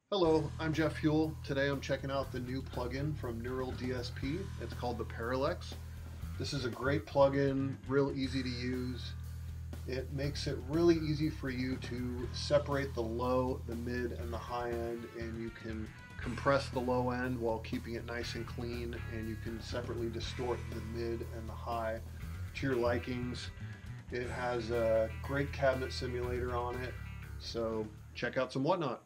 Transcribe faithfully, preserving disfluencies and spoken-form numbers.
Hello, I'm Jeff Huell. Today I'm checking out the new plugin from Neural D S P. It's called the Parallax. This is a great plugin, real easy to use. It makes it really easy for you to separate the low, the mid, and the high end, and you can compress the low end while keeping it nice and clean, and you can separately distort the mid and the high to your likings. It has a great cabinet simulator on it, so check out some whatnot.